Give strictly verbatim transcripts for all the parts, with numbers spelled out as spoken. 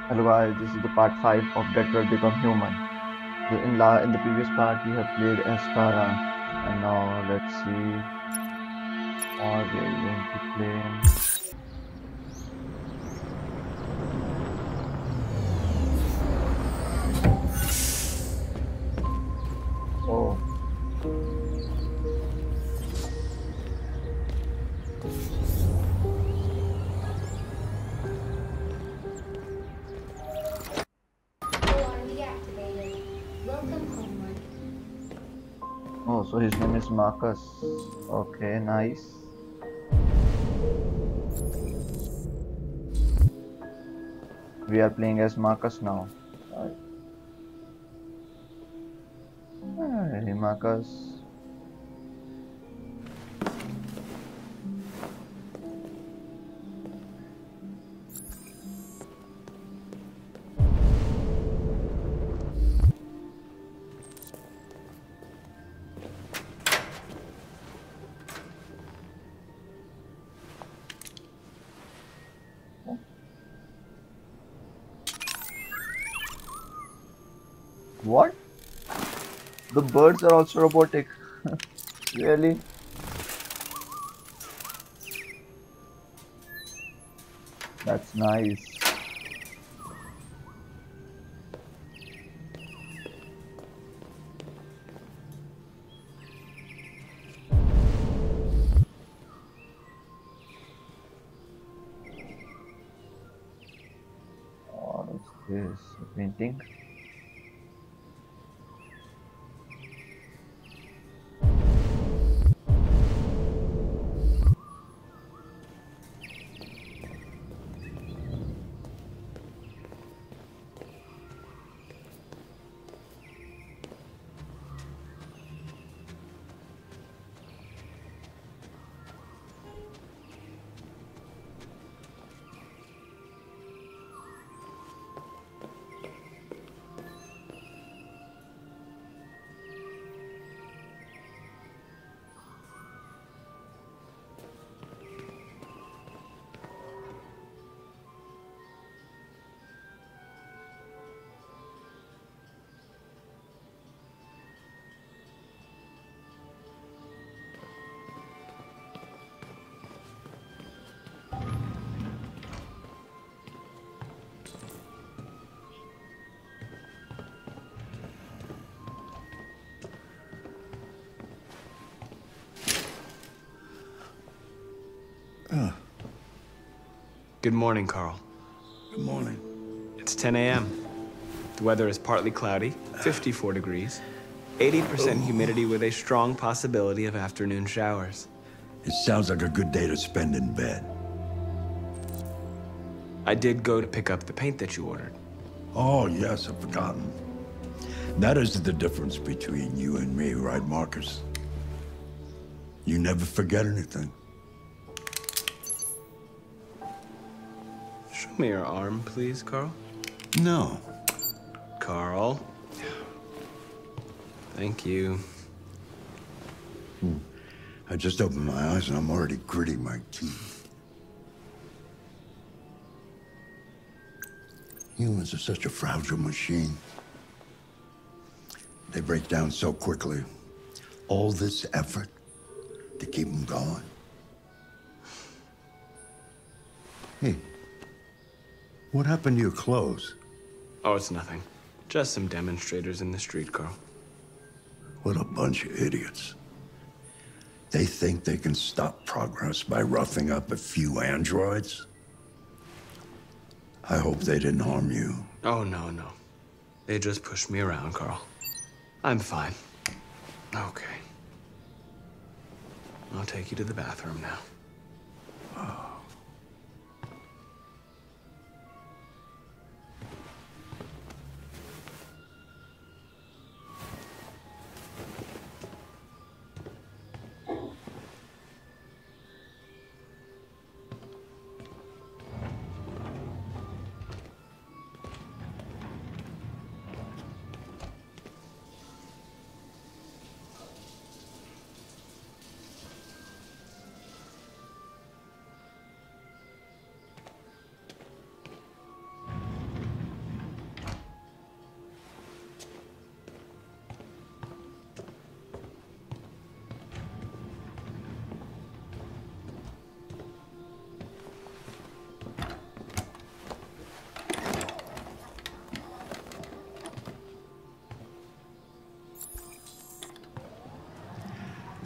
Hello guys, this is the part five of Detroit Become Human. So in la in the previous part we have played as Kara, and now let's see what we are going to play. Oh, Alarm deactivated. Welcome homeward. oh, so his name is Marcus. Okay, nice. We are playing as Marcus now. Right. Hey, Marcus. What? The birds are also robotic. Really? That's nice. What is this? A painting? Good morning, Carl. Good morning. It's ten a m The weather is partly cloudy, fifty-four degrees, eighty percent humidity with a strong possibility of afternoon showers. It sounds like a good day to spend in bed. I did go to pick up the paint that you ordered. Oh, yes, I've forgotten. That is the difference between you and me, right, Marcus? You never forget anything. Show me your arm, please, Carl. No. Carl. Thank you. Hmm. I just opened my eyes and I'm already gritting my teeth. Humans are such a fragile machine. They break down so quickly. All this effort to keep them going. Hey, what happened to your clothes? Oh, it's nothing. Just some demonstrators in the street, Carl. What a bunch of idiots. They think they can stop progress by roughing up a few androids? I hope they didn't harm you. Oh, no, no. They just pushed me around, Carl. I'm fine. Okay. I'll take you to the bathroom now. Oh.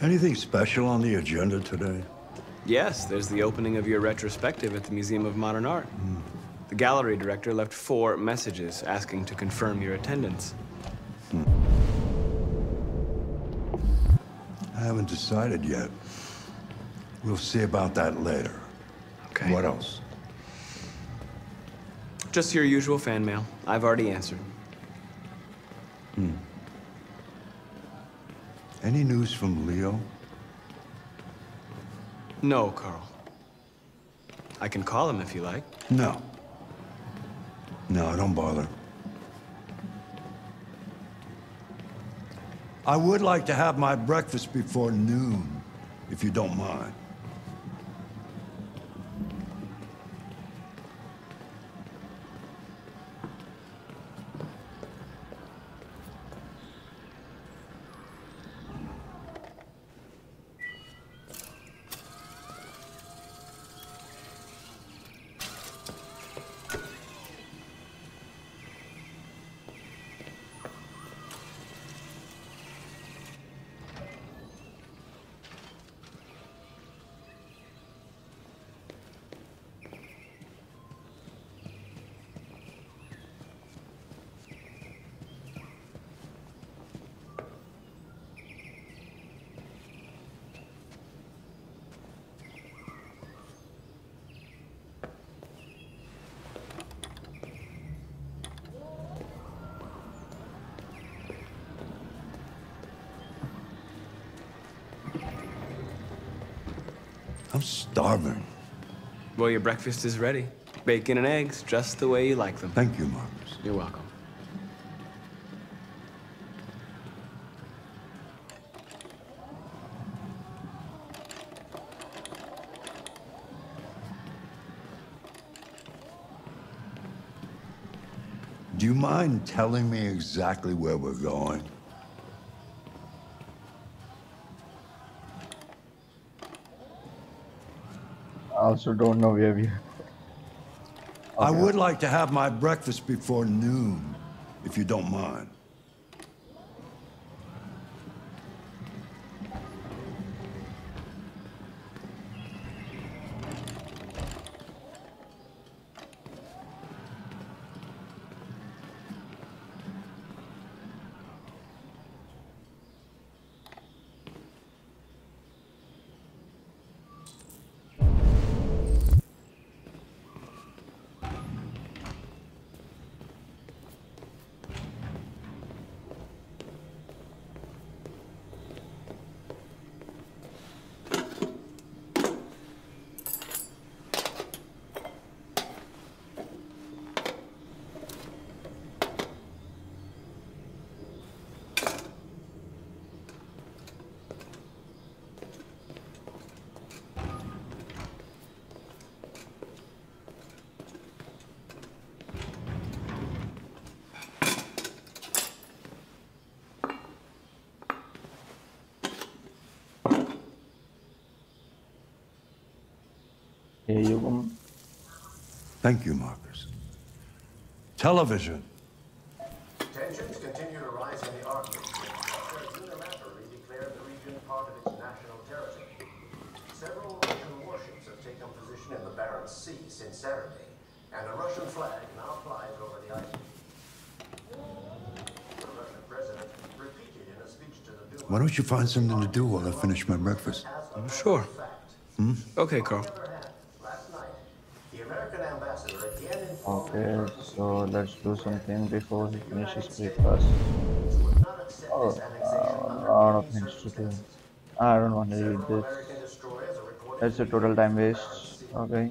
Anything special on the agenda today? Yes, there's the opening of your retrospective at the Museum of Modern Art. Mm. The gallery director left four messages asking to confirm your attendance. Hmm. I haven't decided yet. We'll see about that later. Okay. What else? Just your usual fan mail. I've already answered. Hmm. Any news from Leo? No, Carl. I can call him if you like. No. No, don't bother. I would like to have my breakfast before noon, if you don't mind. I'm starving. Well, your breakfast is ready. Bacon and eggs, just the way you like them. Thank you, Marcus. You're welcome. Do you mind telling me exactly where we're going? I also don't know where we are. I Okay. would like to have my breakfast before noon, if you don't mind. Here you go. Thank you, Marcus. Television. Tensions continue to rise in the Arctic. Russia unilaterally declared the region part of its national territory. Several Russian warships have taken position in the Barents Sea since Saturday, and a Russian flag now flies over the ice. The Russian president repeated in a speech to the Duma. Why don't you find something to do while I finish my breakfast? I'm sure. Hmm? Okay, Carl. Okay, so let's do something before he finishes breakfast. Oh, uh, a lot of things to do. I don't want to read this. It's a total time waste. Okay.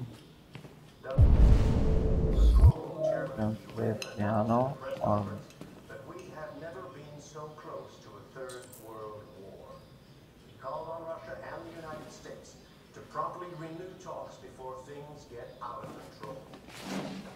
Can play piano or But we have never been so close to a third world war. He called on Russia and the United States to promptly renew talks before things get out of control.